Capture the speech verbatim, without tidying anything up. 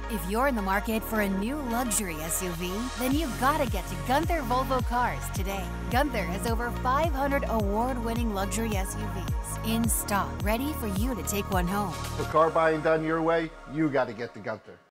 If you're in the market for a new luxury S U V, then you've got to get to Gunther Volvo Cars today. Gunther has over five hundred award-winning luxury S U Vs in stock, ready for you to take one home. For car buying done your way, you got to get to Gunther.